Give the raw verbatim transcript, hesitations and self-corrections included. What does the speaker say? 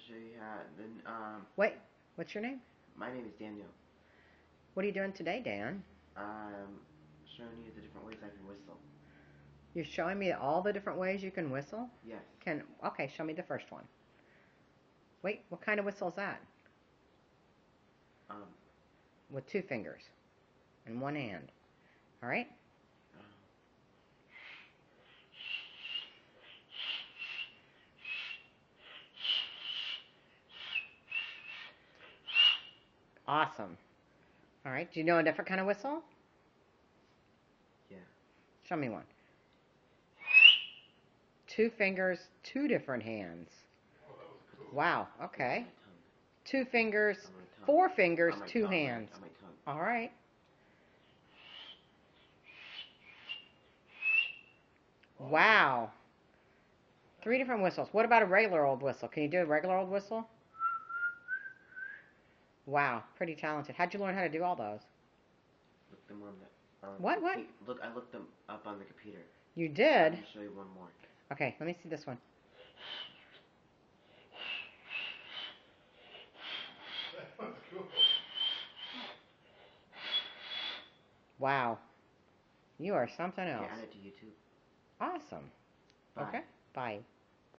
show you how. Then, um, Wait, what's your name? my name is Daniel. What are you doing today, Dan? I'm showing you the different ways I can whistle. You're showing me all the different ways you can whistle? Yes. Can okay, show me the first one. Wait, what kind of whistle is that? Um. With two fingers and one hand. All right? Awesome. All right. Do you know a different kind of whistle? Yeah. Show me one. Two fingers, two different hands. Wow. Okay. Two fingers, four fingers, two tongue, hands. On my tongue. All right. Wow. Three different whistles. What about a regular old whistle? Can you do a regular old whistle? Wow, pretty talented. How'd you learn how to do all those? Look them on the. Um, What? What? Look, I looked them up on the computer. You did? Let me show you one more. Okay, let me see this one. Wow. You are something else. Okay, add it to YouTube. Awesome. Bye. Okay, bye.